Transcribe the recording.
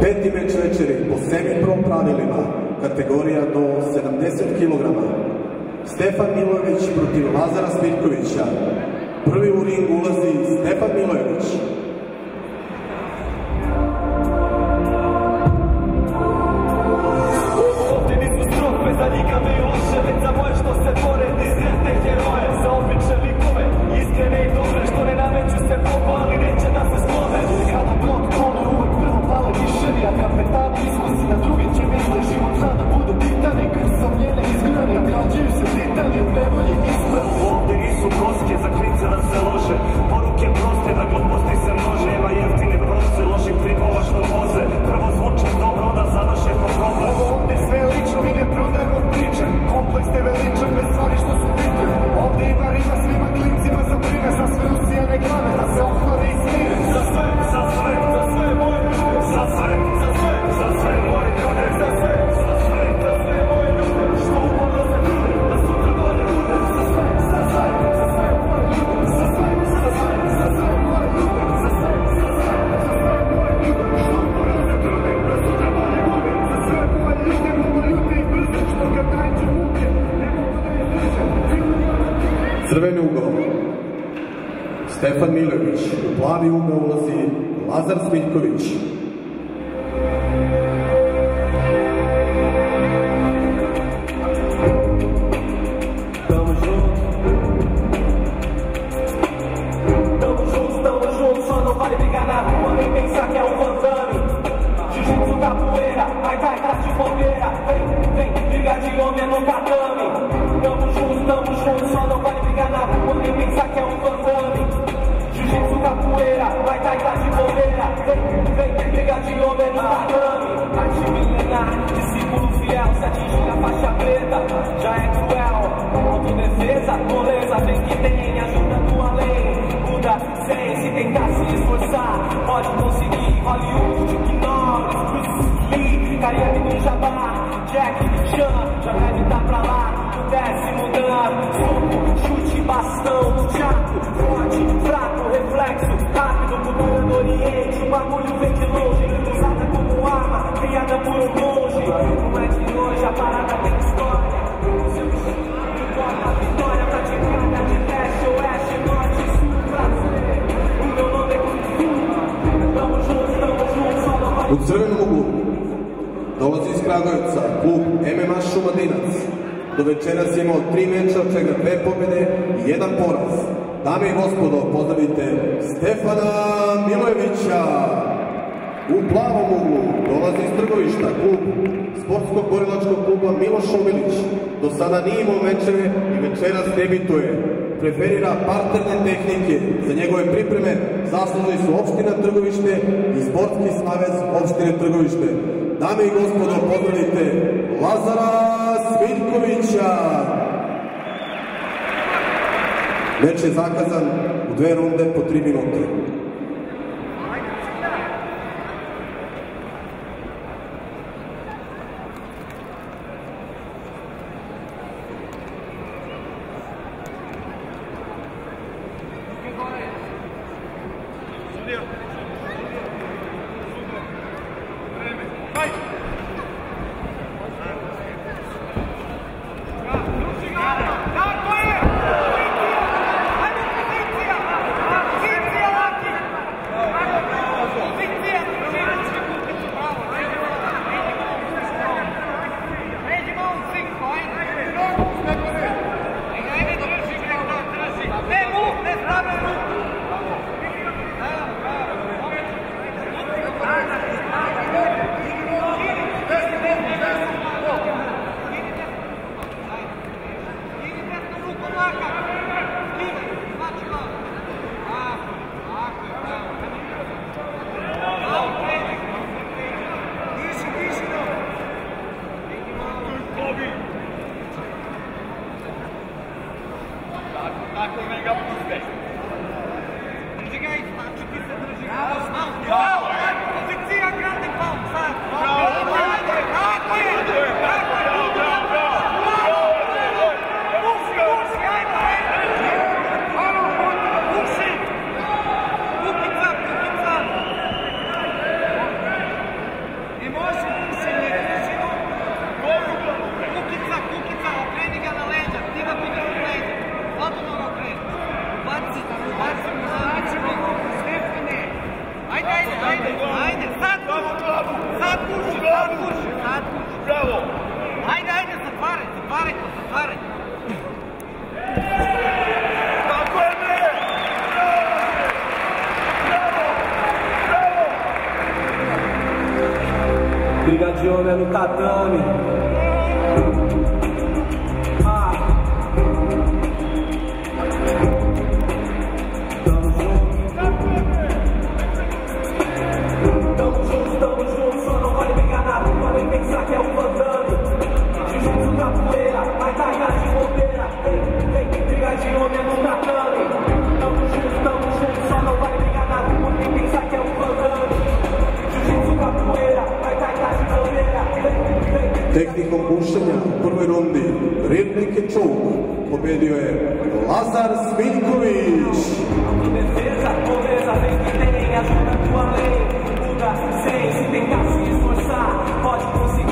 Peti meč večeri po semi-pro pravilima, kategorija do 70 kg. Stefan Milojević protiv Lazara Smiljkovića. Prvi u ring ulazi Stefan Milojević. Ovdje nisu strofe za ljigave i loše, već za moje što se bore, diskretne heroje, za obične likove, iskrene i dobre, što ne nameću se popa, ali neće da se slove. Kada blok kone, uvek prvo pale miševi, a kapetani iskusi na druge će misle, život zna da budu pitani, kad sam njene izgrani, građaju se titani, u nevolji ispravu. Ovdje nisu koske, za klince da se lože, poruke proste, da gluposti se množe, nema jeftine proste, loših tripova što voze, prvo zvuči dobro, onda završe po problem. Ovo ovdje sve lično, mi ne prodajemo priče, kompleks te veličan, bez stvari što su bitne. Ovdje ima rima svima klincima za prime, za sve usijane glave, da se ohlade i smire. Za sve, za sve, za sve moje ljude, za sve, za sve, za sve moje ljude, za sve, za sve, za sve moje ljude, što uporno se trude, da sutra bolje bude. Za sve, za sve, za sve moje ljude, za sve, za sve, za sve moje ljude, za sve, za sve, za sve moje ljude, što uporno se trude, da sutra bolje bude. Za sve moje ljude, moje ljude i brze, što kad nađu muke, ne mogu da je drže. Crveni ugao Stefan Milojević, u plavi ugao ulazi Lazar Smiljković. U crvenom uglu dolazi iz Kragujevca klub MMA Šumadinac. Do večeras je imao 3 meča, od čega 2 pobjede i 1 poraz. Dame i gospodo, pozdravite Stefana Milojevića. U plavom uglu dolazi iz Trgovišta klub sportskog borilačkog kluba Miloš Obilić. Do sada nije imao mečeve i večeras debituje. Preferira parterne tehnike. Za njegove pripreme zaslužili su opština Trgovište i sportski savez opštine Trgovište. Dame i gospodo, pozdravite Lazara Smiljkovića. Meč je zakazan u 2 runde po 3 minute. Ajde, ajde, zatvaraj. Tako je, bre! Bravo! Brigadione no tatame. Tamo junto, só não vai pegar na rua, nem pensar que é um vandame. Jiu-jitsu capoeira, vai tacar de bobeira. Vem, brigadione no tatame. Tamo junto, só não vai pegar na rua, nem pensar que é um vandame. Jiu-jitsu capoeira, vai tacar de bobeira. Vem. Tehnikom bušenja u prvoj rundi Ribnik je čuk, pobedio je Lazar Smiljković. Pobreza, vem que tem, ajuda tua lei. Muda sem, se tentar se esforçar, pode conseguir.